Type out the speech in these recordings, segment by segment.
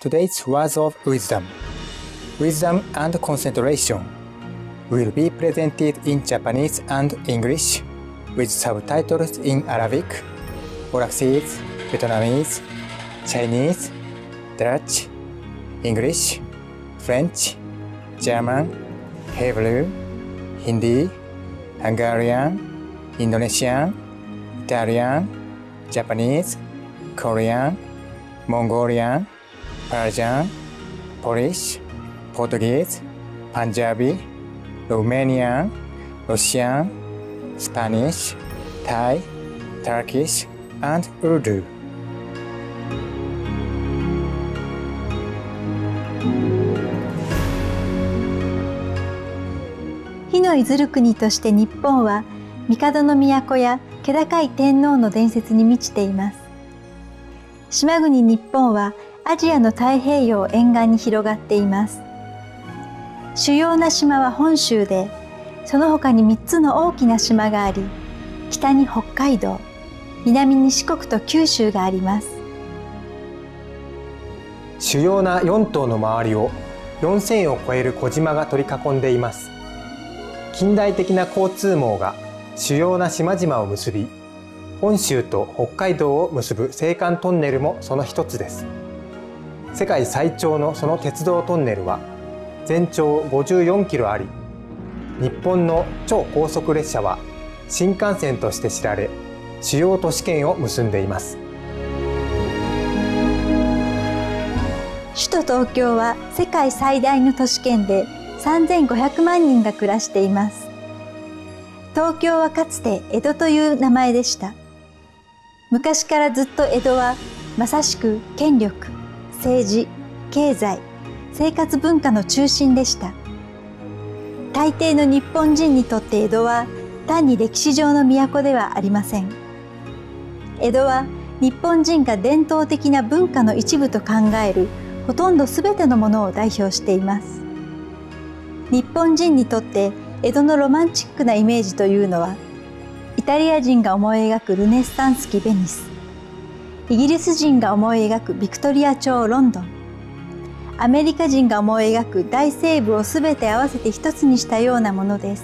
Today's words of wisdom. Wisdom and concentration will be presented in Japanese and English with subtitles in Arabic, Portuguese, Vietnamese, Chinese, Dutch, English, French, German, Hebrew, Hindi, Hungarian, Indonesian, Italian, Japanese, Korean, Mongolian, Persian, Polish, Portuguese, Punjabi, Romanian, Russian, Spanish, Thai, Turkish, and Urdu. 火のいずる国として日本は帝の都や気高い天皇の伝説に満ちています。島国日本はアジアの太平洋沿岸に広がっています。主要な島は本州で、その他に3つの大きな島があり、北に北海道、南に四国と九州があります。 主要な4島の周りを4000を超える小島が取り囲んでいます。近代的な交通網が主要な島々を結び、本州と北海道を結ぶ青函トンネルもその一つです。世界最長のその鉄道トンネルは全長54キロあり、日本の超高速列車は新幹線として知られ、主要都市圏を結んでいます。 首都東京は世界最大の都市圏で3500万人が暮らしています。東京はかつて江戸という名前でした。昔からずっと江戸はまさしく権力、政治、経済、生活文化の中心でした。大抵の日本人にとって江戸は単に歴史上の都ではありません。江戸は日本人が伝統的な文化の一部と考えるほとんどすべてのものを代表しています。日本人にとって江戸のロマンチックなイメージというのは、イタリア人が思い描くルネッサンス期ベニス、イギリス人が思い描くビクトリア朝ロンドン、アメリカ人が思い描く大西部をすべて合わせて一つにしたようなものです。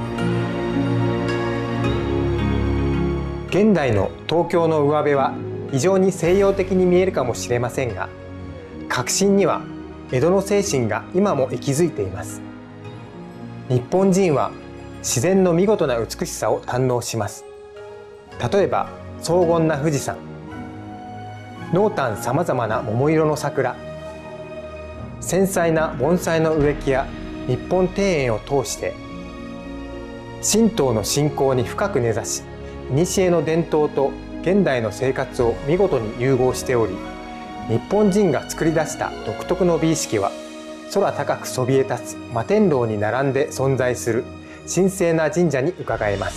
現代の東京の上辺は非常に西洋的に見えるかもしれませんが、核心には江戸の精神が今も息づいています。日本人は自然の見事な美しさを堪能します。例えば荘厳な富士山、濃淡さまざまな桃色の桜、繊細な盆栽の植木や日本庭園を通して神道の信仰に深く根ざし、古の伝統と現代の生活を見事に融合しており、日本人が作り出した独特の美意識は空高くそびえ立つ摩天楼に並んで存在する神聖な神社に伺えます。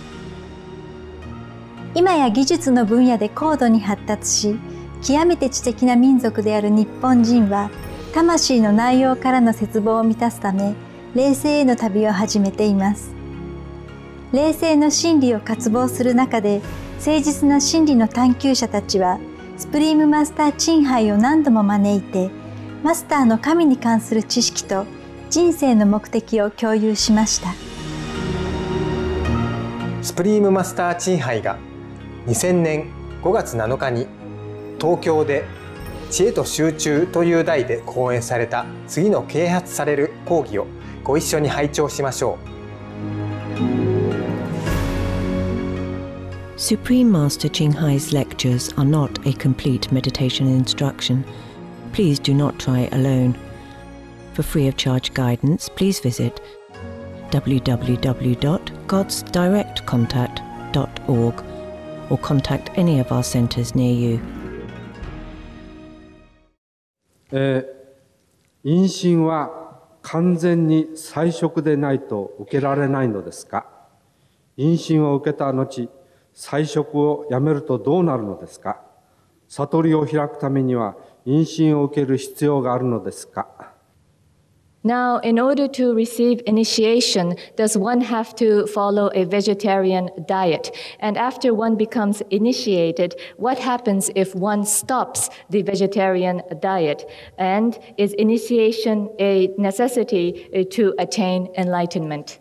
今や技術の分野で高度に発達し、極めて知的な民族である日本人は、魂の内容からの絶望を満たすため、霊性への旅を始めています。霊性の真理を渇望する中で、誠実な真理の探求者たちは、スプリームマスターチンハイを何度も招いて、マスターの神に関する知識と人生の目的を共有しました。 スプリームマスターチンハイが2000年5月7日に東京で知恵と集中という題で講演された次の啓発される講義をご一緒に拝聴しましょう。 Supreme Master Qinghai's lectures are not a complete meditation instruction. Please do not try alone. For free of charge guidance, please visit www.godsdirectcontact.org or contact any of our centers near you. 因心は完全に菜食でないと受けられないのですか？因心を受けた後、菜食をやめるとどうなるのですか？悟りを開くためには因心を受ける必要があるのですか？ Now, in order to receive initiation, does one have to follow a vegetarian diet? And after one becomes initiated, what happens if one stops the vegetarian diet? And is initiation a necessity to attain enlightenment?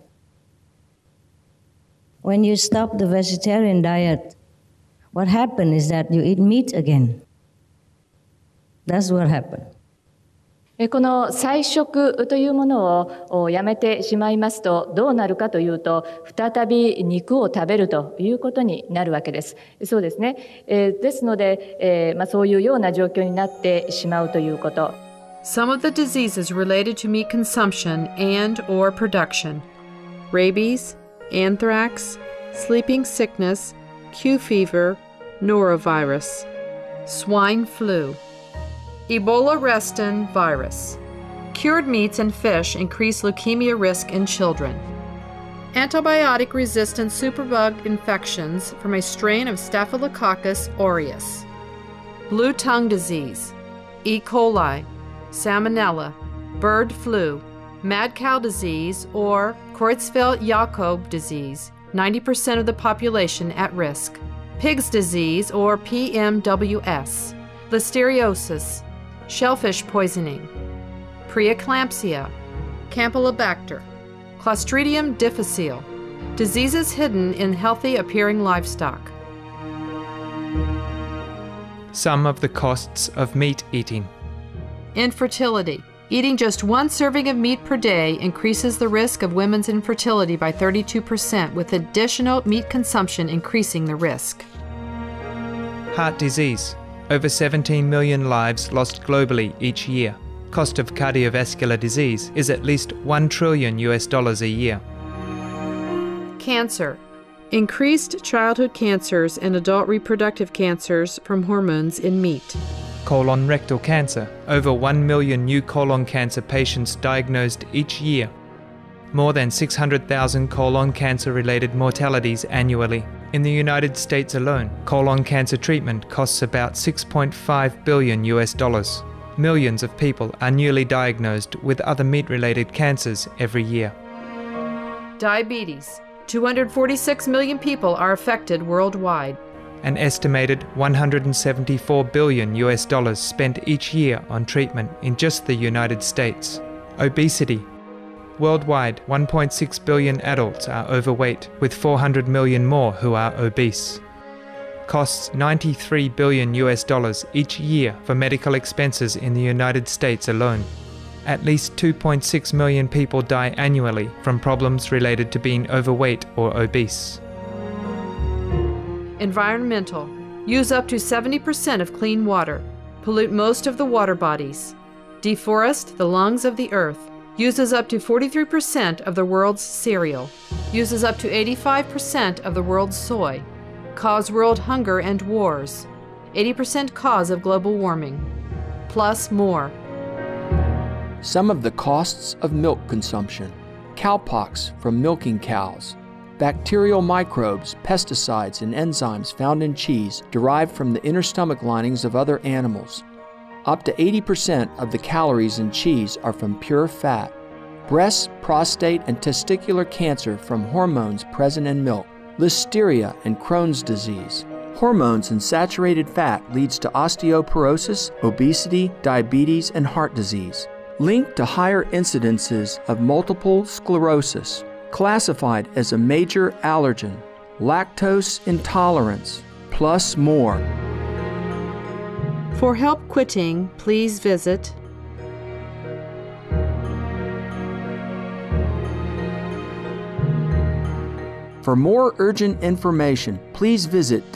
When you stop the vegetarian diet, what happens is that you eat meat again. That's what happened. この菜食というものをやめてしまいますとどうなるかというと再び肉を食べるということになるわけです。そうですね。ですので、そういうような状況になってしまうということ。 Some of the diseases related to meat consumption and or production: rabies, anthrax, sleeping sickness, Q fever, norovirus, swine flu, Ebola-Reston virus. Cured meats and fish increase leukemia risk in children. Antibiotic-resistant superbug infections from a strain of Staphylococcus aureus. Blue tongue disease, E. coli, salmonella, bird flu, mad cow disease, or Creutzfeldt-Jakob disease, 90% of the population at risk. Pig's disease, or PMWS, listeriosis, shellfish poisoning, preeclampsia, Campylobacter, Clostridium difficile, diseases hidden in healthy-appearing livestock. Some of the costs of meat eating. Infertility. Eating just one serving of meat per day increases the risk of women's infertility by 32%, with additional meat consumption increasing the risk. Heart disease. Over 17 million lives lost globally each year. Cost of cardiovascular disease is at least $1 trillion a year. Cancer. Increased childhood cancers and adult reproductive cancers from hormones in meat. Colon rectal cancer. Over 1 million new colon cancer patients diagnosed each year. More than 600,000 colon cancer-related mortalities annually. In the United States alone, colon cancer treatment costs about $6.5 billion. Millions of people are newly diagnosed with other meat-related cancers every year. Diabetes. 246 million people are affected worldwide. An estimated $174 billion spent each year on treatment in just the United States. Obesity. Worldwide, 1.6 billion adults are overweight, with 400 million more who are obese. Costs $93 billion each year for medical expenses in the United States alone. At least 2.6 million people die annually from problems related to being overweight or obese. Environmental. Use up to 70% of clean water. Pollute most of the water bodies. Deforest the lungs of the earth. Uses up to 43% of the world's cereal. Uses up to 85% of the world's soy. Cause world hunger and wars. 80% cause of global warming. Plus more. Some of the costs of milk consumption. Cowpox from milking cows. Bacterial microbes, pesticides, and enzymes found in cheese derived from the inner stomach linings of other animals. Up to 80% of the calories in cheese are from pure fat. Breast, prostate, and testicular cancer from hormones present in milk. Listeria and Crohn's disease. Hormones in saturated fat leads to osteoporosis, obesity, diabetes, and heart disease. Linked to higher incidences of multiple sclerosis. Classified as a major allergen. Lactose intolerance, plus more. For help quitting, please visit For more urgent information, please visit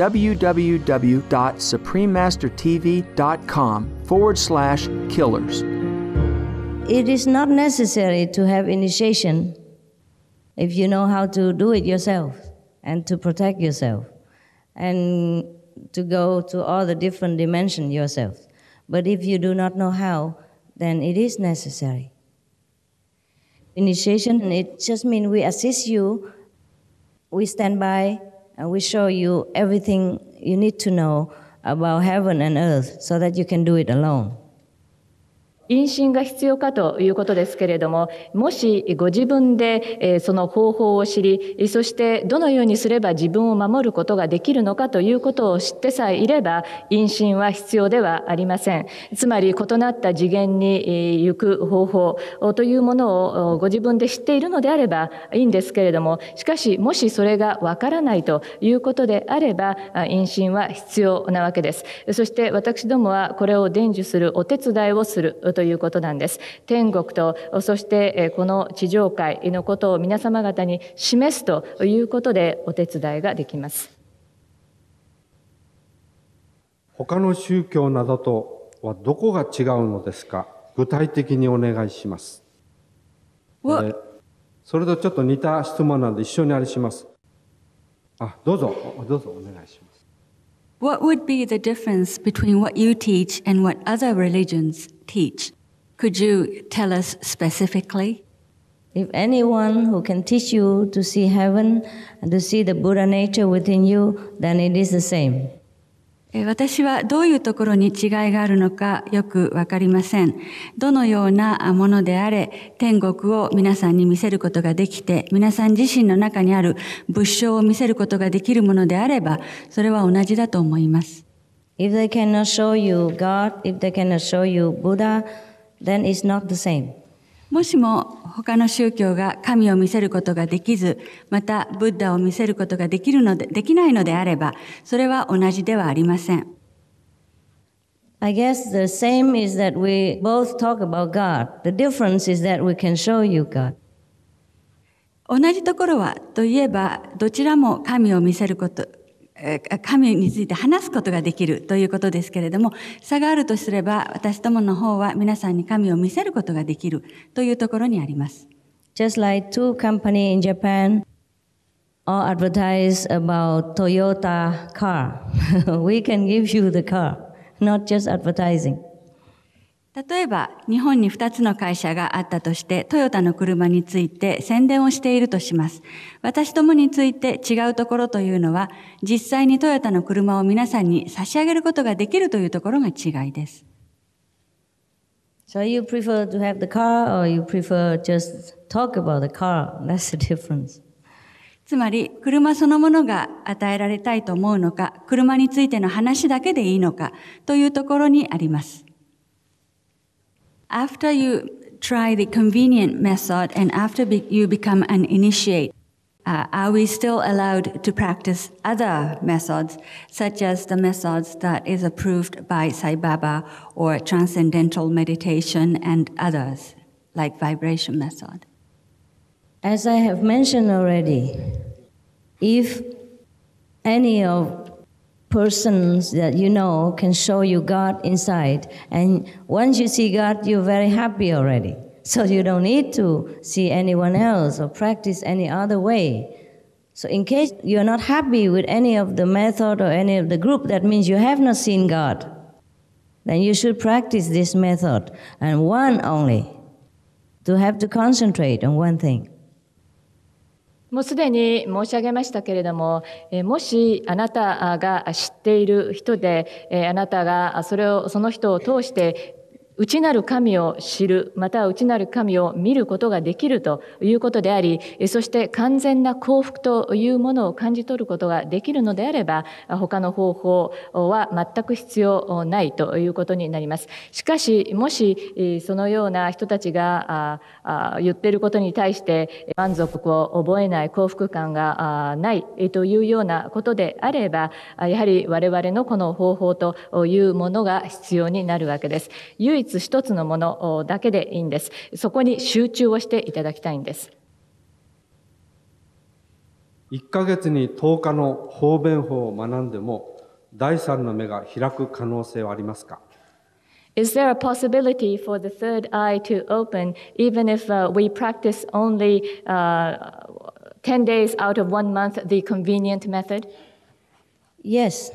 www.suprememastertv.com/killers. It is not necessary to have initiation if you know how to do it yourself and to protect yourself and to go to all the different dimensions yourself. But if you do not know how, then it is necessary. Initiation, it just means we assist you, we stand by, and we show you everything you need to know about heaven and earth so that you can do it alone. 妊娠が必要かということですけれども、もしご自分でその方法を知り、そしてどのようにすれば自分を守ることができるのかということを知ってさえいれば、妊娠は必要ではありません。つまり異なった次元に行く方法というものをご自分で知っているのであればいいんですけれども、しかしもしそれがわからないということであれば、妊娠は必要なわけです。そして私どもはこれを伝授するお手伝いをするということなんです。天国と、そしてこの地上界のことを皆様方に示すということでお手伝いができます。 他の宗教などとはどこが違うのですか？具体的にお願いします。それとちょっと似た質問なので一緒にあれします。どうぞお願いします。 What would be the difference between what you teach and what other religions teach? Could you tell us specifically? If anyone who can teach you to see heaven and to see the Buddha nature within you, then it is the same. 私はどういうところに違いがあるのかよくわかりません。どのようなものであれ、天国を皆さんに見せることができて、皆さん自身の中にある仏性を見せることができるものであれば、それは同じだと思います。 If they cannot show you God, if they cannot show you Buddha, then it's not the same. もしも他の宗教が神を見せることができず、またブッダを見せることができないのであれば、それは同じではありません。 I guess the same is that we both talk about God. The difference is that we can show you God. 同じところはといえば、どちらも神を見せること、神について話すことができるということですけれども、差があるとすれば、私どもの方は皆さんに神を見せることができるというところにあります。 Just like two companies in Japan all advertise about Toyota car. We can give you the car, not just advertising. 例えば、日本に2つの会社があったとして、トヨタの車について宣伝をしているとします。私どもについて違うところというのは、実際にトヨタの車を皆さんに差し上げることができるというところが違いです。 So you prefer to have the car or you prefer just talk about the car? That's the difference. つまり、車そのものが与えられたいと思うのか、車についての話だけでいいのかというところにあります。After you try the convenient method and after you become an initiate, are we still allowed to practice other methods, such as the methods that is approved by Sai Baba or transcendental meditation and others, like vibration method? As I have mentioned already, if any of persons that you know can show you God inside, and once you see God, you're very happy already. So you don't need to see anyone else or practice any other way. So in case you're not happy with any of the method or any of the group, that means you have not seen God. Then you should practice this method, and one only, to have to concentrate on one thing. もうすでに申し上げましたけれども、もしあなたが知っている人で、あなたがその人を通して内なる神を知る、または内なる神を見ることができるということであり、そして完全な幸福というものを感じ取ることができるのであれば、他の方法は全く必要ないということになります。しかし、もしそのような人たちが言っていることに対して満足を覚えない、幸福感がないというようなことであれば、やはり我々のこの方法というものが必要になるわけです。唯一一つのものだけでいいんです。そこに集中をしていただきたいんです。 1ヶ月に10日の方便法を学んでも第三の目が開く可能性はありますか？ Is there a possibility for the third eye to open even if we practice only 10 days out of 1 month the convenient method? Yes,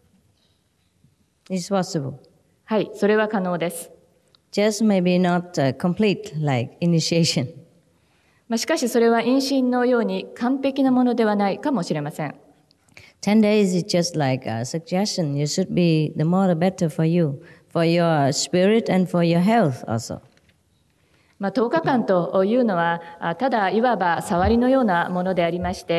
it's possible. はい、それは可能です。 Just maybe not complete like initiation. しかしそれは因心のように完璧なものではないかもしれません。 10 days is just like a suggestion. You should be, the more the better for you. for your spirit and for your health also. 10日間というのはただいわば触りのようなものでありまして、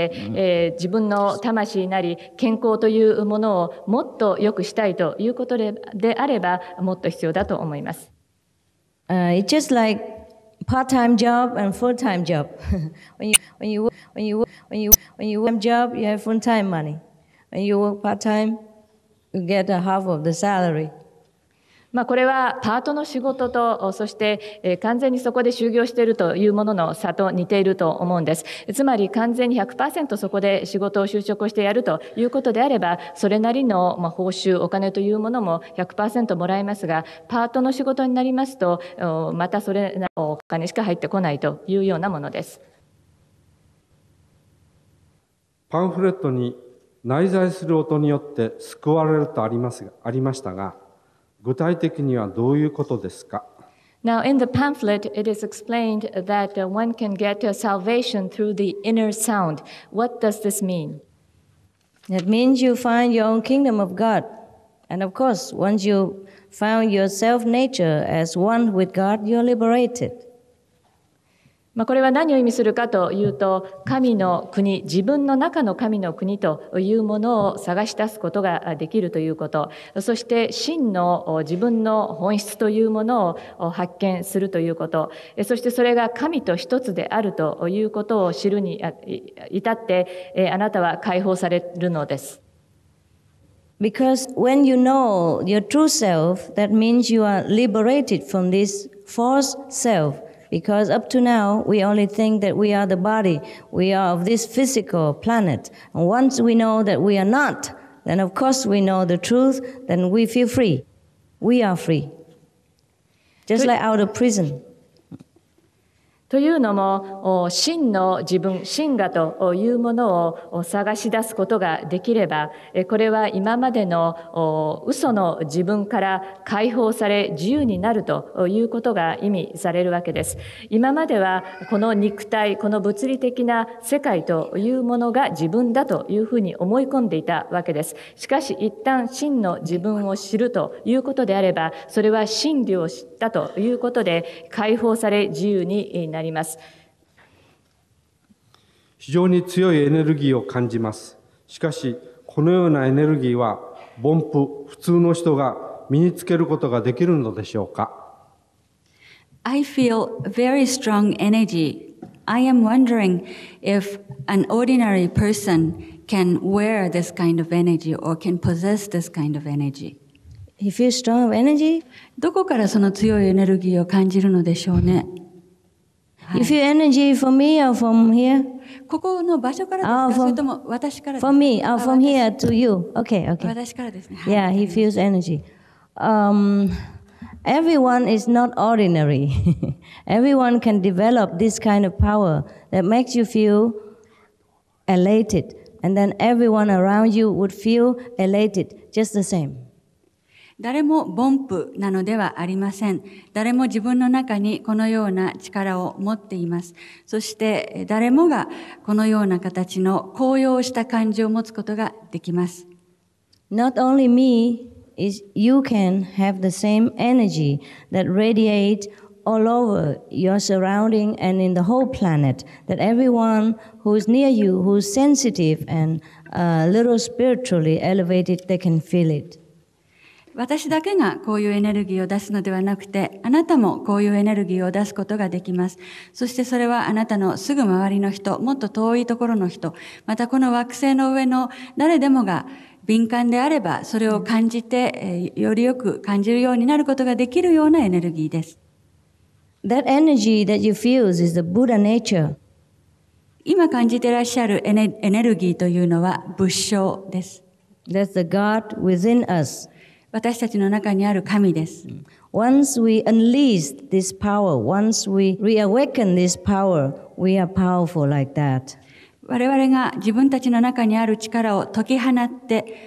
自分の魂なり健康というものをもっと良くしたいということであればもっと必要だと思います。 It's just like part-time job and full-time job. when you work job, you have full-time money. When you work part-time, you get a half of the salary. これはパートの仕事とそして完全にそこで就業しているというものの差と似ていると思うんです。つまり完全に 100% そこで仕事を就職をしてやるということであればそれなりの報酬お金というものも 100% もらえますがパートの仕事になりますとまたそれなりのお金しか入ってこないというようなものです。 パンフレットに内在する音によって救われるとありましたが具体的にはどういうことですか？ Now, in the pamphlet, it is explained that one can get salvation through the inner sound. What does this mean? That means you find your own kingdom of God. And of course, once you found your self-nature as one with God, you're liberated. これは何を意味するかというと神の国自分の中の神の国というものを探し出すことができるということそして真の自分の本質というものを発見するということそしてそれが神と一つであるということを知るに至ってあなたは解放されるのです。 Because when you know your true self, that means you are liberated from this false self.Because up to now, we only think that we are the body, we are of this physical planet. And once we know that we are not, then of course we know the truth, then we feel free. We are free. Just like out of prison. というのも真の自分真我というものを探し出すことができればこれは今までの嘘の自分から解放され自由になるということが意味されるわけです。今まではこの肉体この物理的な世界というものが自分だというふうに思い込んでいたわけです。しかし一旦真の自分を知るということであればそれは真理を知ったということで解放され自由になります。 非常に強いエネルギーを感じます。しかし、このようなエネルギーは、凡夫、普通の人が身につけることができるのでしょうか？ I feel very strong energy. I am wondering if an ordinary person can wear this kind of energy or can possess this kind of energy. You feel strong energy? どこからその強いエネルギーを感じるのでしょうね。 You feel energy from me or from here? ここの場所からですか？それとも私からですか？ From me, from here to you. Okay. 私からですね。 Yeah, he feels energy. Everyone is not ordinary. Everyone can develop this kind of power that makes you feel elated. And then everyone around you would feel elated just the same. 誰も凡夫なのではありません。誰も自分の中にこのような力を持っています。そして誰もがこのような形の高揚した感情を持つことができます。 Not only me, is you can have the same energy that radiates all over your surrounding and in the whole planet, that everyone who is near you, who is sensitive and a little spiritually elevated, they can feel it. 私だけがこういうエネルギーを出すのではなくて、あなたもこういうエネルギーを出すことができます。そしてそれはあなたのすぐ周りの人、もっと遠いところの人、またこの惑星の上の誰でもが敏感であれば、それを感じて、よりよく感じるようになることができるようなエネルギーです。 That energy that you feel is the Buddha nature. 今感じていらっしゃるエネルギーというのは仏性です。 That's the God within us. 私たちの中にある神です。 Once we unleash this power, once we reawaken this power, we are powerful like that. 我々が自分たちの中にある力を解き放って、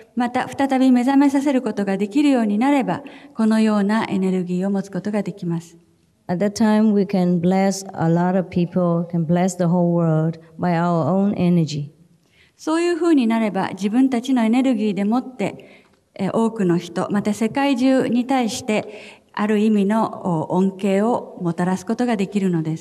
また再び目覚めさせることができるようになれば、このようなエネルギーを持つことができます。 At that time, we can bless a lot of people, can bless the whole world by our own energy. そういうふうになれば、自分たちのエネルギーでもって、 多くの人、また世界中に対してある意味の恩恵をもたらすことができるのです。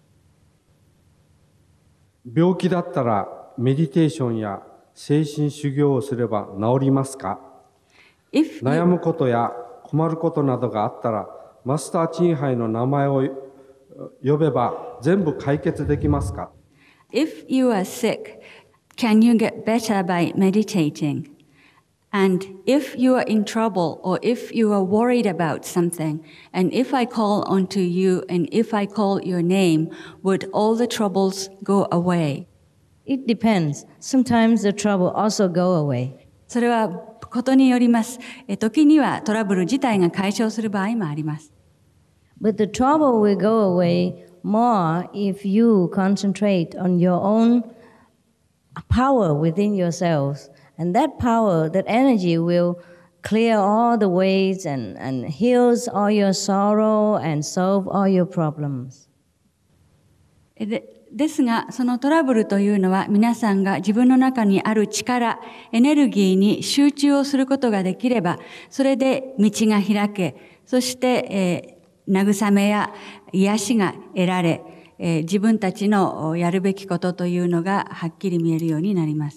病気だったらメディテーションや精神修行をすれば治りますか？悩むことや困ることなどがあったらマスターチンハイの名前を呼べば全部解決できますか？ If you are sick, can you get better by meditating? And if you are in trouble or if you are worried about something, and if I call onto you and if I call your name, would all the troubles go away? It depends. Sometimes the trouble also go away. それはことによります。時にはトラブル自体が解消する場合もあります。 But the trouble will go away more if you concentrate on your own power within yourselves. And that power, that energy will clear all the ways and heals all your sorrow and solve all your problems. ですが、そのトラブルというのは皆さんが自分の中にある力、エネルギーに集中をすることができれば、それで道が開け、そして、慰めや癒しが得られ、自分たちのやるべきことというのがはっきり見えるようになります。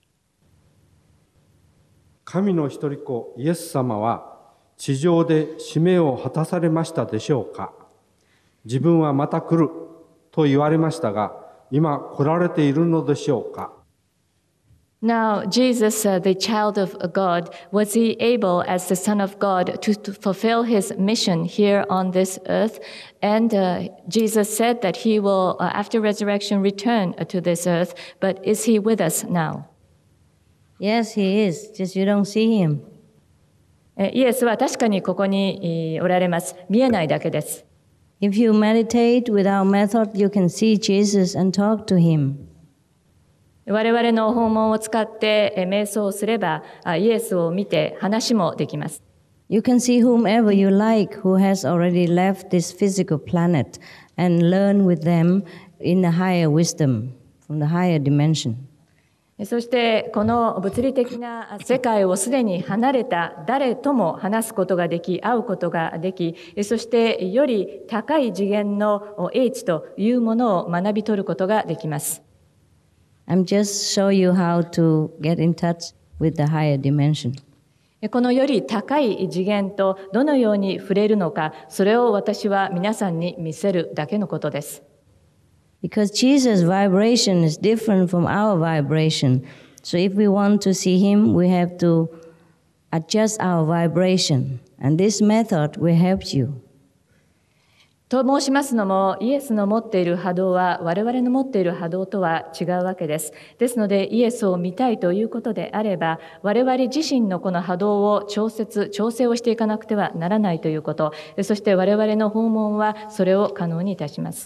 神の一人子イエス様は地上で使命を果たされましたでしょうか？自分はまた来ると言われましたが、今来られているのでしょうか？ Now, Jesus, the child of God, was he able, as the Son of God, to fulfill his mission here on this earth? And Jesus said that he will, after resurrection, return to this earth. But is he with us now? Yes, he is. Just you don't see him. イエスは確かにここにおられます。見えないだけです。 If you meditate without method, you can see Jesus and talk to him. 我々の訪問を使って瞑想をすれば、イエスを見て話もできます。 You can see whomever you like who has already left this physical planet and learn with them in the higher wisdom, from the higher dimension. そしてこの物理的な世界をすでに離れた誰とも話すことができ、会うことができ、そしてより高い次元の英知というものを学び取ることができます。 I'm just show you how to get in touch with the higher dimension. このより高い次元とどのように触れるのか、それを私は皆さんに見せるだけのことです。 Because Jesus' vibration is different from our vibration. So if we want to see him, we have to adjust our vibration. And this method will help you. と申しますのも、イエスの持っている波動は我々の持っている波動とは違うわけです。ですので、イエスを見たいということであれば、我々自身のこの波動を調整をしていかなくてはならないということ、そして我々の訪問はそれを可能にいたします。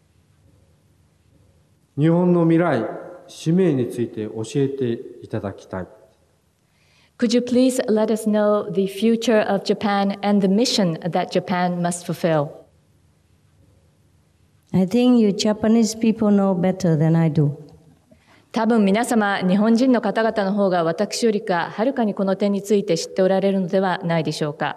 日本の未来、使命について教えていただきたい。 Could you please let us know the future of Japan and the mission that Japan must fulfill? I think you Japanese people know better than I do. 多分皆様、日本人の方々の方が私よりかはるかにこの点について知っておられるのではないでしょうか。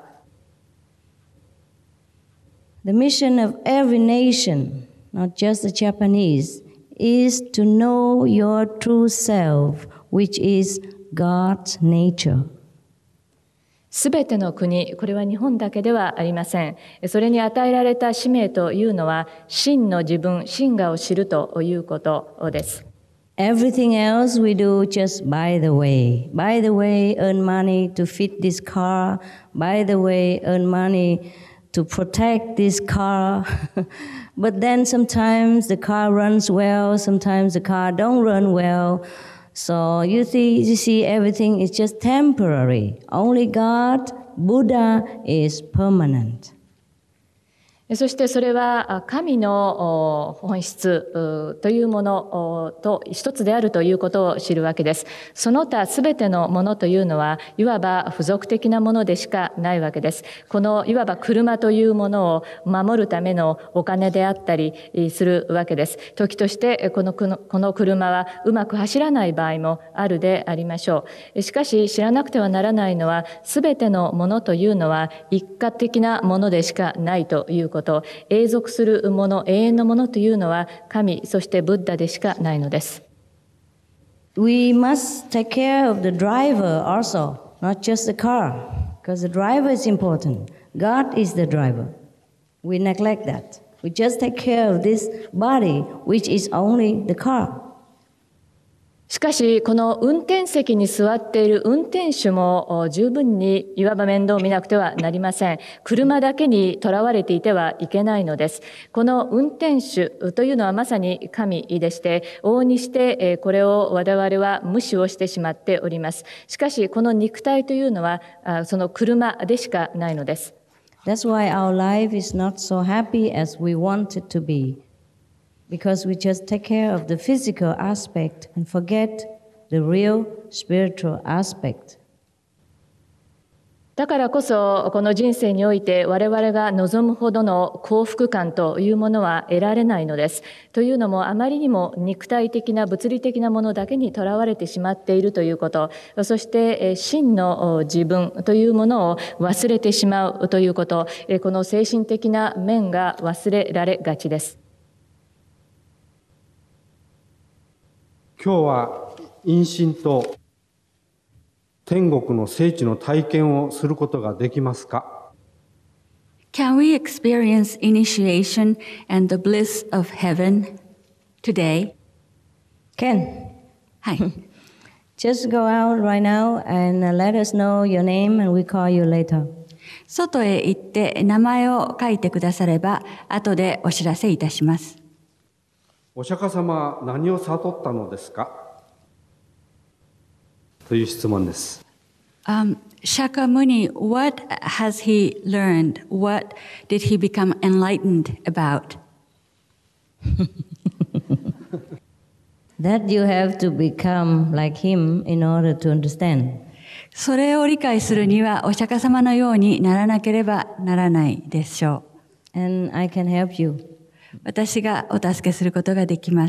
The mission of every nation, not just the Japanese, is to know your true self, which is God's nature. すべての国、これは日本だけではありません。それに与えられた使命というのは、真の自分、真我を知るということです。 Everything else we do just by the way. By the way, earn money to fit this car. By the way, earn money to protect this car. But then sometimes the car runs well, sometimes the car don't run well. So you see everything is just temporary. Only God, Buddha is permanent. そしてそれは神の本質というものと一つであるということを知るわけです。その他すべてのものというのはいわば付属的なものでしかないわけです。このいわば車というものを守るためのお金であったりするわけです。時としてこの車はうまく走らない場合もあるでありましょう。しかし知らなくてはならないのはすべてのものというのは一過的なものでしかないということ。永続するもの、永遠のものというのは神、そしてブッダでしかないのです。 We must take care of the driver also, not just the car, because the driver is important. God is the driver. We neglect that. We just take care of this body, which is only the car. しかし、この運転席に座っている運転手も十分にいわば面倒を見なくてはなりません。車だけにとらわれていてはいけないのです。この運転手というのはまさに神でして、往々にしてこれを我々は無視をしてしまっております。しかし、この肉体というのはその車でしかないのです。 That's why our life is not so happy as we want it to be.Because we just take care of the physical aspect and forget the real spiritual aspect. だからこそこの人生において我々が望むほどの幸福感というものは得られないのです。というのもあまりにも肉体的な物理的なものだけにとらわれてしまっているということ、そして真の自分というものを忘れてしまうということ、この精神的な面が忘れられがちです。 今日は因心と天国の聖地の体験をすることができますか？ Can we experience initiation and the bliss of heaven today? Ken, はい。 just go out right now and let us know your name and we call you later. 外へ行って名前を書いてくだされば後でお知らせいたします。 お釈迦様は何を悟ったのですかという質問です。 Shakyamuni, what has he learned? What did he become enlightened about? That you have to become like him in order to understand. それを理解するにはお釈迦様のようにならなければならないでしょう。And I can help you. 私がお助けすることができます。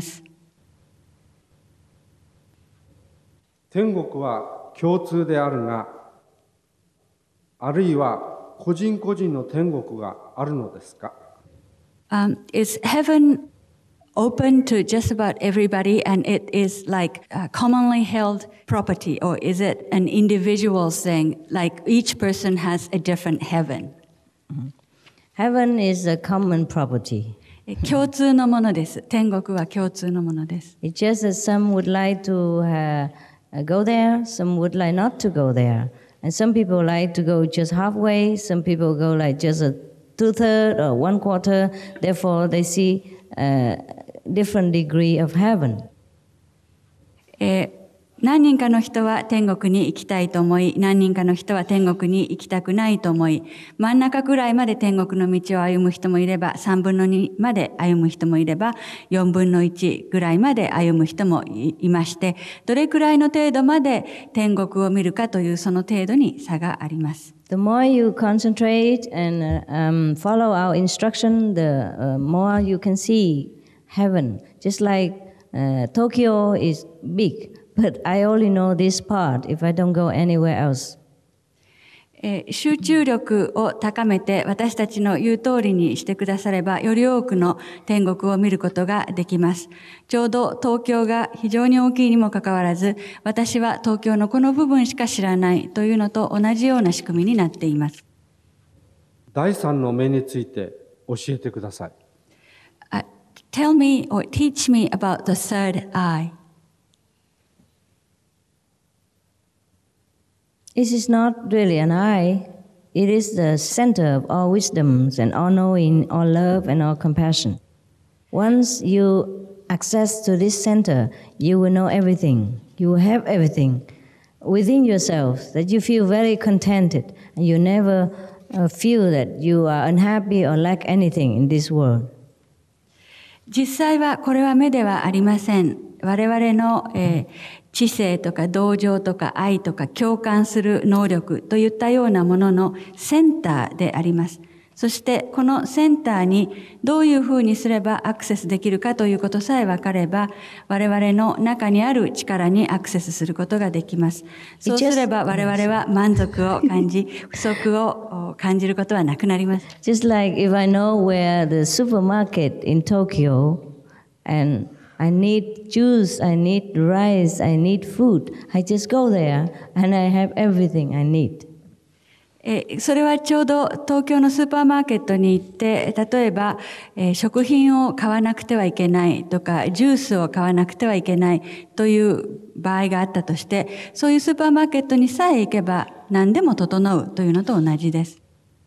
天国は共通であるが、あるいは個人個人の天国があるのですか？ Is heaven open to just about everybody and it is like commonly held property, or is it an individual thing, like each person has a different heaven? Heaven is a common property. 共通のものです。天国は共通のものです。 It's just that some would like to go there, some would like not to go there. And some people like to go just halfway, some people go like just a 2/3 or 1/4. Therefore, they see a different degree of heaven. 何人かの人は天国に行きたいと思い、何人かの人は天国に行きたくないと思い、真ん中くらいまで天国の道を歩む人もいれば、3分の2まで歩む人もいれば、4分の1ぐらいまで歩む人もいまして、どれくらいの程度まで天国を見るかというその程度に差があります。 The more you concentrate and follow our instruction, the more you can see heaven. Just like Tokyo is big.But I only know this part if I don't go anywhere else. 集中力を高めて私たちの言う通りにしてくださればより多くの天国を見ることができます。ちょうど東京が非常に大きいにもかかわらず私は東京のこの部分しか知らないというのと同じような仕組みになっています。 第三の目について教えてください。 Tell me or teach me about the third eye.It is not really an eye. It is the center of all wisdoms and all knowing, all love and all compassion. Once you access to this center, you will know everything. You will have everything within yourself that you feel very contented and you never feel that you are unhappy or lack anything in this world. 実際はこれは目ではありません。我々の、知性とか同情とか愛とか共感する能力といったようなもののセンターであります。そしてこのセンターにどういうふうにすればアクセスできるかということさえ分かれば、我々の中にある力にアクセスすることができます。そうすれば我々は満足を感じ、不足を感じることはなくなります。 Just like if I know where the supermarket in Tokyo and I need juice, I need rice, I need food. I just go there and I have everything I need. それはちょうど東京のスーパーマーケットに行って、例えば、食品を買わなくてはいけないとか、ジュースを買わなくてはいけないという場合があったとして、そういうスーパーマーケットにさえ行けば何でも整うというのと同じです。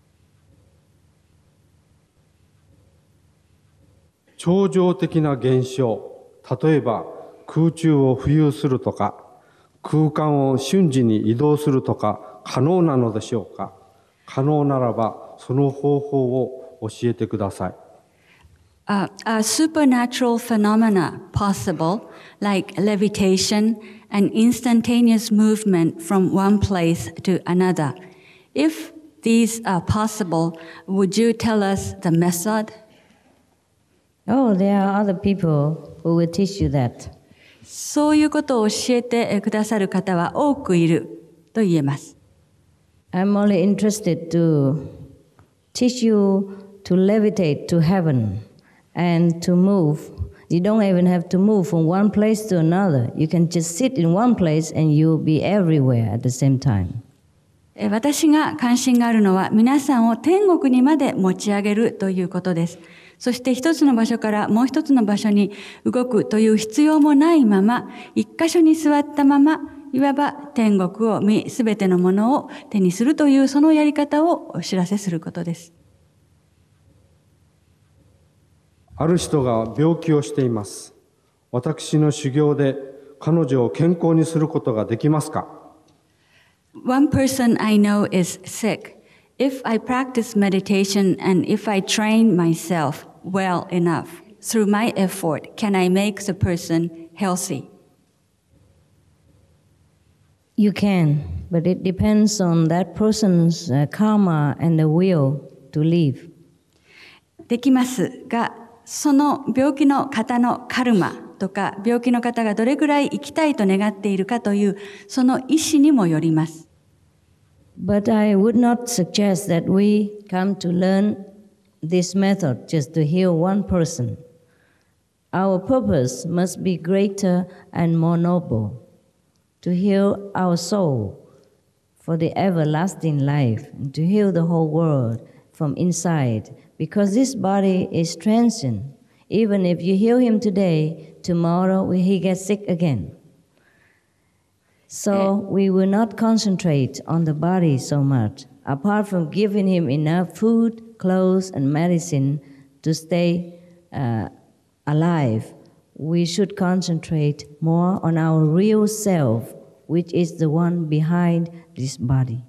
超常的な現象、例えば空中を浮遊するとか、空間を瞬時に移動するとか、可能なのでしょうか。可能ならばその方法を教えてください。 Are supernatural phenomena possible, like levitation and instantaneous movement from one place to another? If these are possible, would you tell us the method? Oh, there are other people who will teach you that. そういうことを教えてくださる方は多くいると言えます。 I'm only interested to teach you to levitate to heaven and to move. You don't even have to move from one place to another. You can just sit in one place and you'll be everywhere at the same time. 私が関心があるのは皆さんを天国にまで持ち上げるということです。そして一つの場所からもう一つの場所に動くという必要もないまま、一箇所に座ったまま、いわば天国を見、すべてのものを手にするというそのやり方をお知らせすることです。 ある人が病気をしています。私の修行で彼女を健康にすることができますか？ One person I know is sick. If I practice meditation and if I train myself well enough through my effort, can I make the person healthy? You can, but it depends on that person's karma and the will to live. できますが、その病気の方のカルマとか、病気の方がどれくらい生きたいと願っているかという、その意思にもよります。 But I would not suggest that we come to learn this method just to heal one person. Our purpose must be greater and more noble, to heal our soul for the everlasting life, and to heal the whole world from inside, because this body is transient. Even if you heal him today, tomorrow he gets sick again. So we will not concentrate on the body so much. Apart from giving him enough food, clothes, and medicine to stay alive, we should concentrate more on our real self, which is the one behind this body.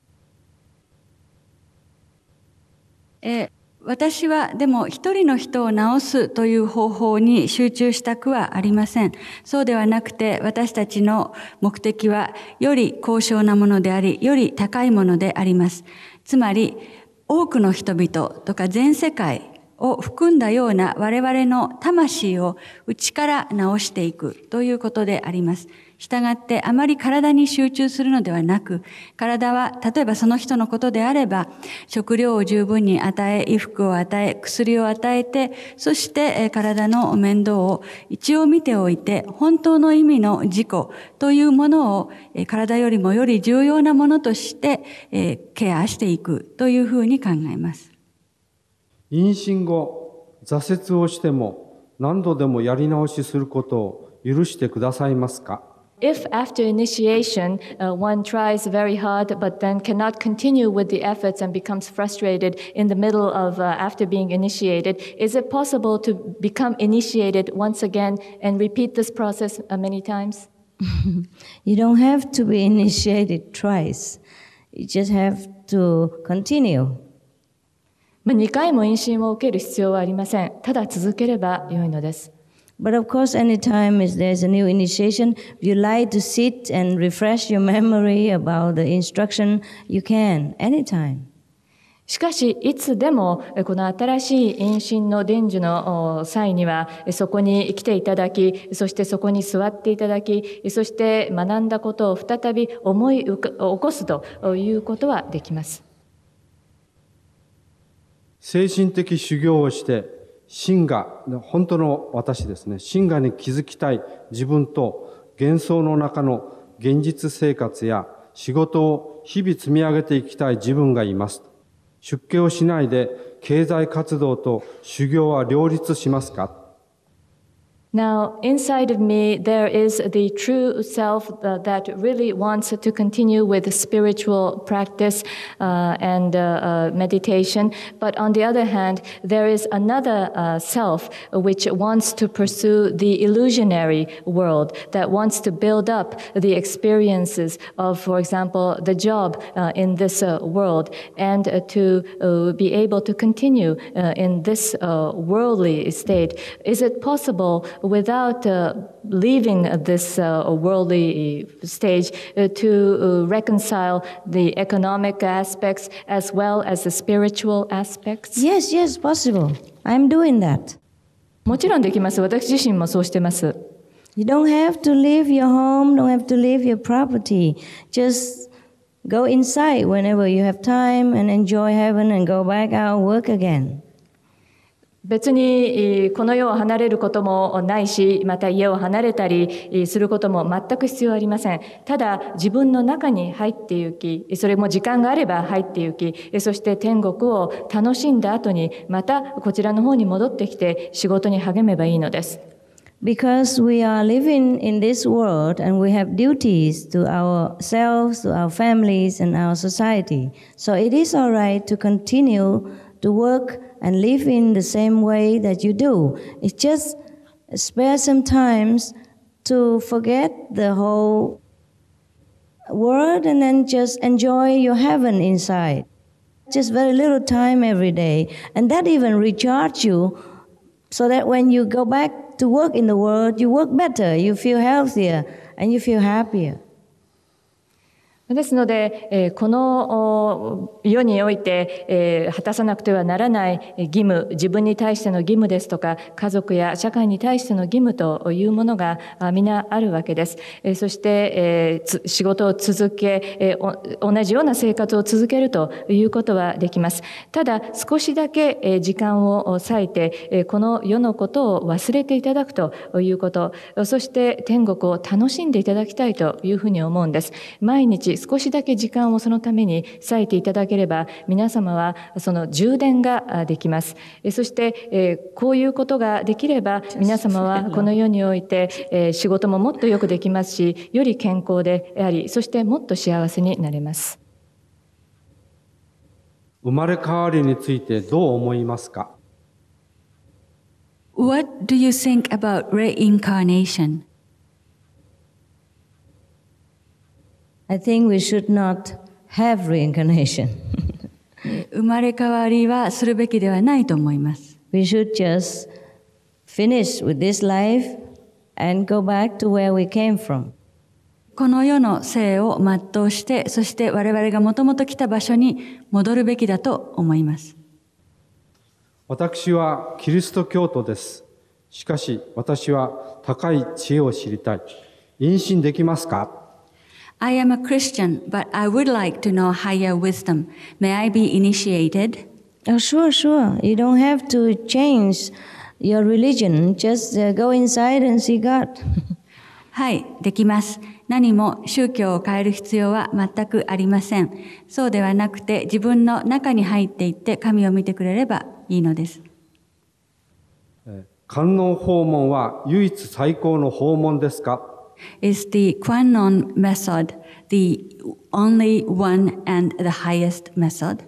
私はでも一人の人を治すという方法に集中したくはありません。そうではなくて私たちの目的はより高尚なものであり、より高いものであります。つまり多くの人々とか全世界を含んだような我々の魂を内から治していくということであります。したがってあまり体に集中するのではなく、体は例えばその人のことであれば食料を十分に与え、衣服を与え、薬を与えて、そして体の面倒を一応見ておいて、本当の意味の自己というものを体よりもより重要なものとしてケアしていくというふうに考えます。 妊娠後、挫折をしても何度でもやり直しすることを許してくださいますか？ If after initiation one tries very hard but then cannot continue with the efforts and becomes frustrated in the middle of after being initiated, is it possible to become initiated once again and repeat this process many times? You don't have to be initiated twice. You just have to continue. 2回も妊娠を受ける必要はありません。ただ続ければよいのです。 But of course, anytime there's a new initiation, if you like to sit and refresh your memory about the instruction, you can, anytime. しかし、いつでもこの新しい妊娠の伝授の際には、そこに来ていただき、そしてそこに座っていただき、そして学んだことを再び思い起こすということはできます。 精神的修行をして、真が、本当の私ですね、真がに気づきたい自分と幻想の中の現実生活や仕事を日々積み上げていきたい自分がいます。出家をしないで経済活動と修行は両立しますか？ Now, inside of me, there is the true self that really wants to continue with spiritual practice and meditation. But on the other hand, there is another self which wants to pursue the illusionary world, that wants to build up the experiences of, for example, the job in this world, and to be able to continue in this worldly state. Is it possible without leaving this worldly stage to reconcile the economic aspects as well as the spiritual aspects? Yes, yes, possible. I'm doing that. もちろんできます。私自身もそうしてます。 You don't have to leave your home, don't have to leave your property. Just go inside whenever you have time and enjoy heaven and go back out and work again. 別にこの世を離れることもないし、また家を離れたりすることも全く必要ありません。ただ自分の中に入って行き、それも時間があれば入って行き、そして天国を楽しんだ後にまたこちらの方に戻ってきて仕事に励めばいいのです。 Because we are living in this world and we have duties to ourselves, to our families and our society. So it is all right to continue to work and live in the same way that you do. It's just spare some times to forget the whole world and then just enjoy your heaven inside. Just very little time every day. And that even recharge you so that when you go back to work in the world, you work better, you feel healthier, and you feel happier. ですので、この世において、果たさなくてはならない義務、自分に対しての義務ですとか、家族や社会に対しての義務というものが皆あるわけです。そして、仕事を続け、同じような生活を続けるということはできます。ただ、少しだけ時間を割いて、この世のことを忘れていただくということ、そして天国を楽しんでいただきたいというふうに思うんです。毎日少しだけ時間をそのために割いていただければ、皆様はその充電ができます。そして、こういうことができれば、皆様はこの世において、仕事ももっとよくできますし、より健康であり、そしてもっと幸せになれます。 生まれ変わりについてどう思いますか？ What do you think about reincarnation? I think we should not have reincarnation. 生まれ変わりはするべきではないと思います。 We should just finish with this life and go back to where we came from. この世の生を全うして、そして我々がもともと来た場所に戻るべきだと思います。 私はキリスト教徒です。しかし私は高い知恵を知りたい。妊娠できますか？ I am a Christian, but I would like to know higher wisdom. May I be initiated? Oh, sure, sure. You don't have to change your religion. Just go inside and see God. はい、できます。何も宗教を変える必要は全くありません。そうではなくて、自分の中に入っていって神を見てくれればいいのです。 観音訪問は唯一最高の訪問ですか？ Is the Kwannon method the only one and the highest method?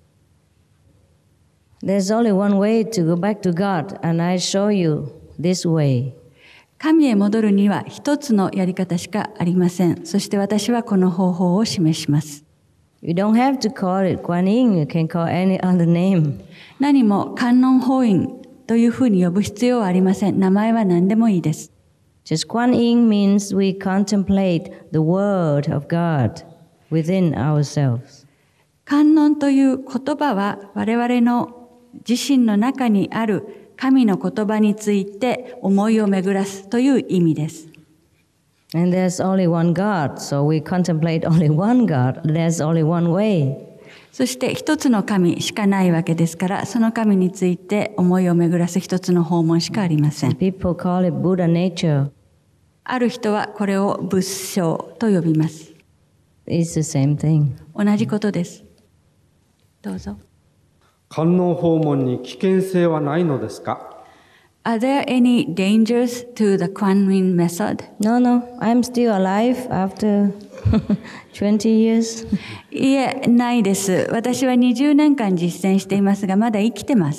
There's only one way to go back to God, and I show you this way. 神へ戻るには一つのやり方しかありません。そして私はこの方法を示します。 You don't have to call it Guan Yin, you can call any other name. 何も観音法院というふうに呼ぶ必要はありません。名前は何でもいいです。 Just Guan Yin means we contemplate the word of God within ourselves. 観音という言葉は我々の自身の中にある神の言葉について思いを巡らすという意味です。 And there's only one God, so we contemplate only one God. There's only one way. そして一つの神しかないわけですから、その神について思いを巡らす一つの訪問しかありません。 People call it Buddha nature. ある人はこれを仏性と呼びます。 It's the same thing. 同じことです。どうぞ。 観音訪問に危険性はないのですか？ Are there any dangers to the Kuan Yin method? No, I'm still alive after 20 years. いえ、ないです。私は20年間実践していますが、まだ生きてます。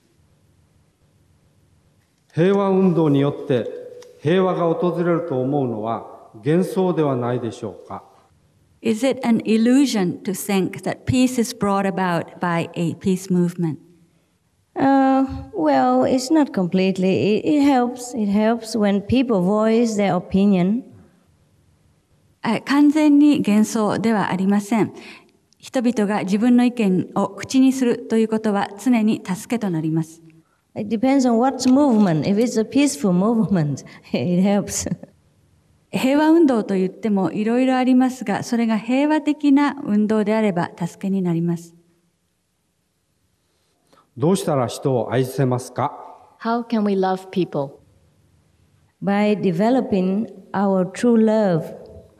平和運動によって平和が訪れると思うのは幻想ではないでしょうか？ Is it an illusion to think that peace is brought about by a peace movement? Well, it's not completely. It helps. It helps when people voice their opinion. 完全に幻想ではありません。人々が自分の意見を口にするということは常に助けとなります。 It depends on what movement. If it's a peaceful movement, it helps. 平和運動といってもいろいろありますが、それが平和的な運動であれば助けになります。 どうしたら人を愛せますか？ How can we love people? By developing our true love,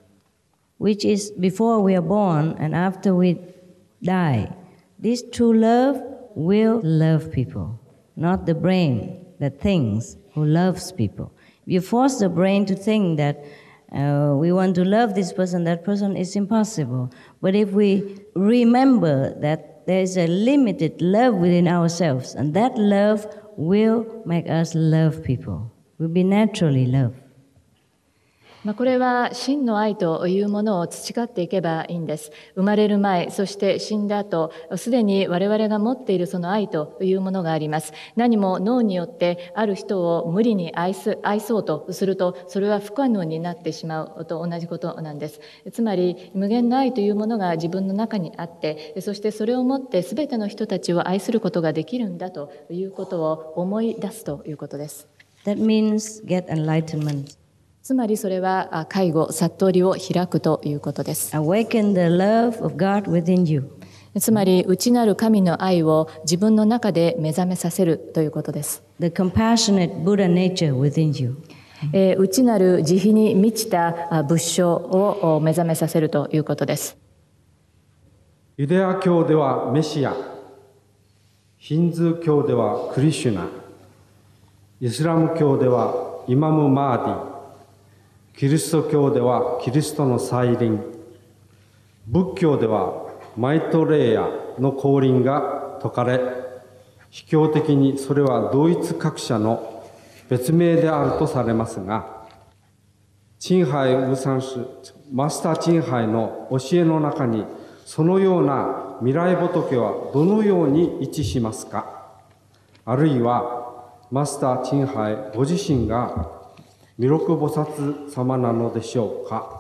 which is before we are born and after we die. This true love will love people, not the brain that thinks who loves people. If you force the brain to think that we want to love this person, that person, is impossible. But if we remember that there is a limited love within ourselves, and that love will make us love people. We'll be naturally loved. これは真の愛というものを培っていけばいいんです。生まれる前、そして死んだ後、すでに我々が持っているその愛というものがあります。何も脳によってある人を無理に愛そうとすると、それは不可能になってしまうと同じことなんです。つまり、無限の愛というものが自分の中にあって、そしてそれをもって全ての人たちを愛することができるんだということを思い出すということです。 That means get enlightenment. つまりそれは介護、悟りを開くということです。 Awaken the love of God within you. つまり内なる神の愛を自分の中で目覚めさせるということです。 The compassionate Buddha nature within you. 内なる慈悲に満ちた仏性を目覚めさせるということです。 ユダヤ教ではメシア、ヒンズー教ではクリシュナ、イスラム教ではイマム・マーディ、キリスト教ではキリストの再臨、仏教ではマイトレイヤの降臨が説かれ、秘教的にそれは同一格者の別名であるとされますが、チンハイ・ウーサン氏、マスター・チンハイの教えの中に、そのような未来仏はどのように位置しますか？あるいは、マスター・チンハイご自身が弥勒菩薩様なのでしょうか？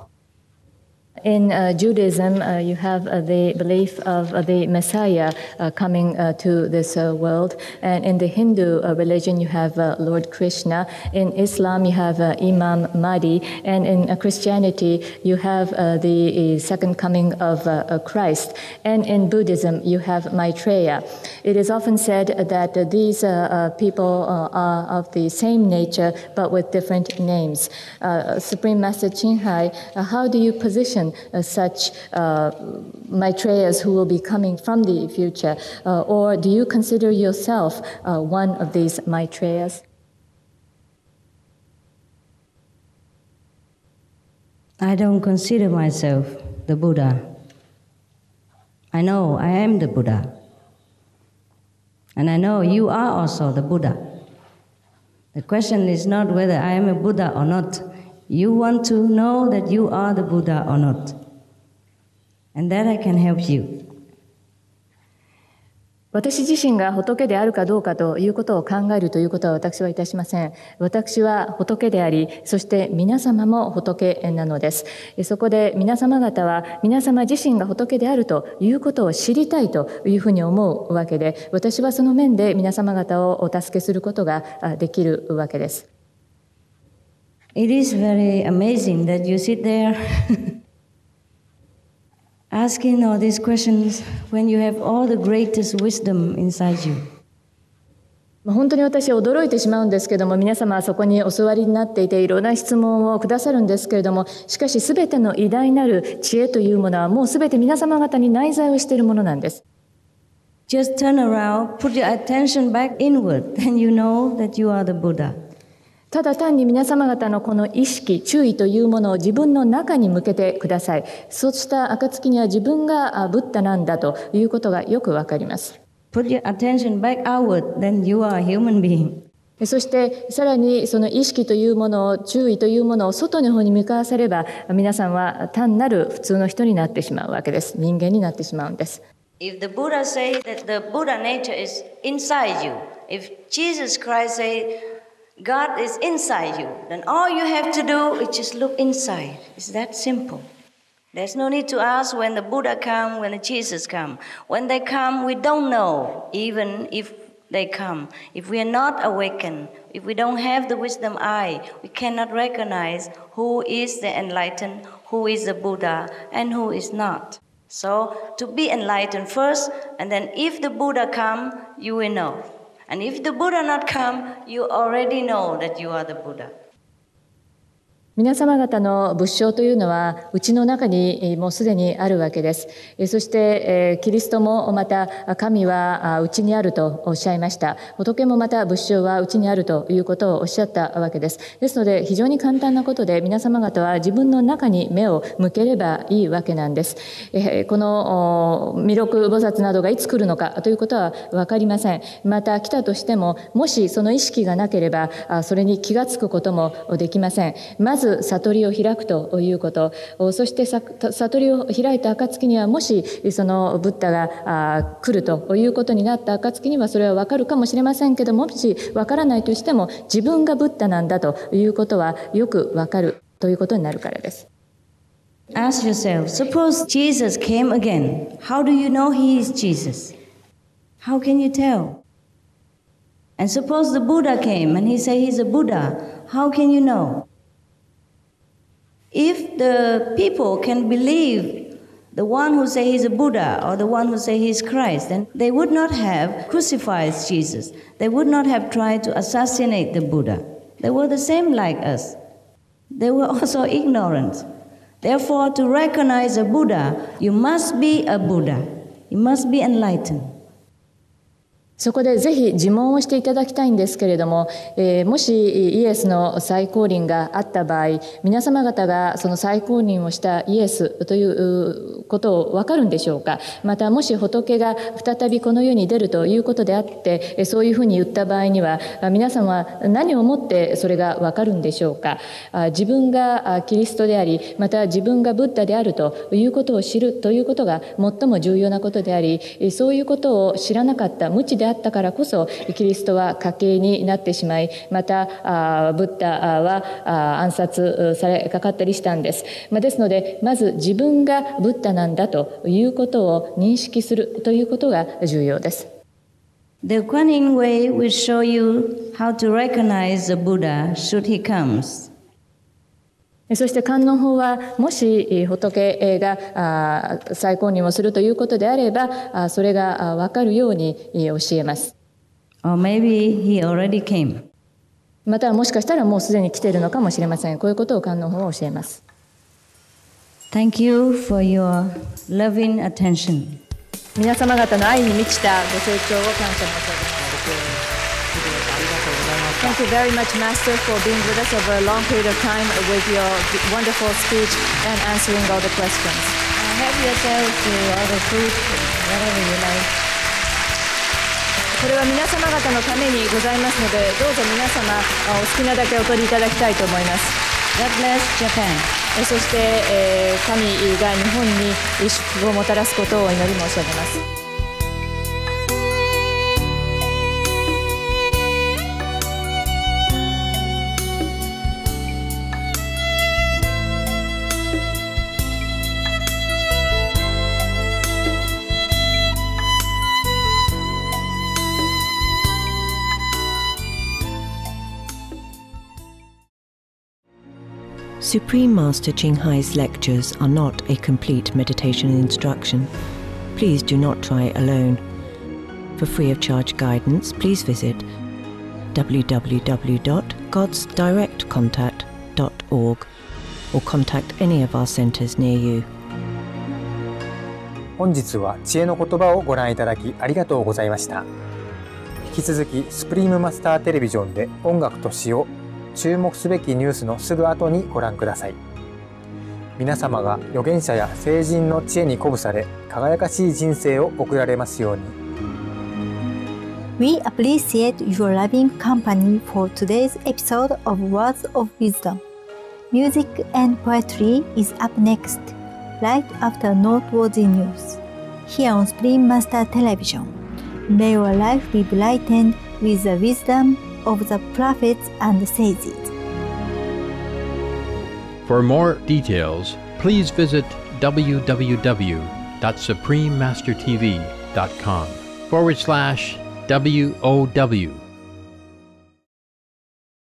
In Judaism, you have the belief of the Messiah coming to this world. And in the Hindu religion, you have Lord Krishna. In Islam, you have Imam Mahdi. And in Christianity, you have the second coming of Christ. And in Buddhism, you have Maitreya. It is often said that these people are of the same nature, but with different names. Supreme Master Chinhai, how do you position such Maitreyas who will be coming from the future? Or do you consider yourself one of these Maitreyas? I don't consider myself the Buddha. I know I am the Buddha. And I know you are also the Buddha. The question is not whether I am a Buddha or not. You want to know that you are the Buddha or not. And that I can help you. 私自身が仏であるかどうかということを考えるということは私はいたしません。私は仏であり、そして皆様も仏なのです。そこで皆様方は皆様自身が仏であるということを知りたいというふうに思うわけで、私はその面で皆様方をお助けすることができるわけです。 It is very amazing that you sit there asking all these questions when you have all the greatest wisdom inside you. 本当に私は驚いてしまうんですけれども、皆様はそこにお座りになっていていろんな質問をくださるんですけれども、しかし全ての偉大なる知恵というものはもう全て皆様方に内在をしているものなんです。 Just turn around, put your attention back inward, then you know that you are the Buddha. ただ単に皆様方のこの意識、注意というものを自分の中に向けてください。そうした暁には自分がブッダなんだということがよくわかります。 Put your attention back outward, then you are a human being. そしてさらにその意識というものを、注意というものを外の方に向かわせれば、皆さんは単なる普通の人になってしまうわけです。人間になってしまうんです。 If the Buddha says that the Buddha nature is inside you, if Jesus Christ says God is inside you, then all you have to do is just look inside. It's that simple. There's no need to ask when the Buddha come, when the Jesus come. When they come, we don't know, even if they come. If we are not awakened, if we don't have the wisdom eye, we cannot recognize who is the enlightened, who is the Buddha, and who is not. So, to be enlightened first, and then if the Buddha come, you will know.And if the Buddha not come, you already know that you are the Buddha. 皆様方の仏性というのはうちの中にもうすでにあるわけです。そしてキリストもまた神はうちにあるとおっしゃいました。仏もまた仏性はうちにあるということをおっしゃったわけです。ですので非常に簡単なことで皆様方は自分の中に目を向ければいいわけなんです。この弥勒菩薩などがいつ来るのかということは分かりません。また来たとしてももしその意識がなければそれに気がつくこともできません。まず悟りを開くということ、そして悟りを開いた暁にはもしそのブッダが来るということになった暁にはそれは分かるかもしれませんけども、もし分からないとしても自分がブッダなんだということはよく分かるということになるからです。 Ask yourself, suppose Jesus came again. How do you know he is Jesus? How can you tell? And suppose the Buddha came and he said he's a Buddha. How can you know?If the people can believe the one who say he's a Buddha or the one who say he's Christ, then they would not have crucified Jesus. They would not have tried to assassinate the Buddha. They were the same like us. They were also ignorant. Therefore, to recognize a Buddha, you must be a Buddha. You must be enlightened. そこでぜひ自問をしていただきたいんですけれども、もしイエスの再降臨があった場合、皆様方がその再降臨をしたイエスということを分かるんでしょうか。またもし仏が再びこの世に出るということであって、そういうふうに言った場合には皆様は何をもってそれが分かるんでしょうか。自分がキリストであり、また自分がブッダであるということを知るということが最も重要なことであり、そういうことを知らなかった無知であったからこそキリストは家系になってしまい、またブッダは暗殺されかかったりしたんです。ですのでまず自分がブッダなんだということを認識するということが重要です。 The Kuan-Yin way will show you how to recognize the Buddha should he comes. そして観音法はもし仏が再降臨をするということであればそれが分かるように教えます。 Or maybe he already came. またはもしかしたらもうすでに来ているのかもしれません。こういうことを観音法は教えます。 Thank you for your loving attention. 皆様方の愛に満ちたご清聴を感謝申し上げます。Thank you very much, Master, for being with us over a long period of time with your wonderful speech and answering all the questions. Help yourself to all the food, whatever you like. これは皆様方のためにございますので、どうぞ皆様お好きなだけお取りいただきたいと思います。 God bless Japan. そして、神が日本に祝福をもたらすことをお祈り申し上げます。 Supreme Master Qinghai's lectures are not a complete meditation instruction. Please do not try alone. For free of charge guidance, please visit www.godsdirectcontact.org or contact any of our centers near you. 本日は知恵の言葉をご覧いただきありがとうございました。引き続きスプリームマスターテレビジョンで音楽と詩を注目すべきニュースのすぐ後にご覧ください。皆様が預言者や聖人の知恵に鼓舞され、輝かしい人生を送られますように。 We appreciate your loving company for today's episode of Words of Wisdom. Music and poetry is up next, right after noteworthy news. Here on Supreme Master Television, may your life be brightened with the wisdom of the prophets and sages. For more details, please visit www.suprememastertv.com/WOW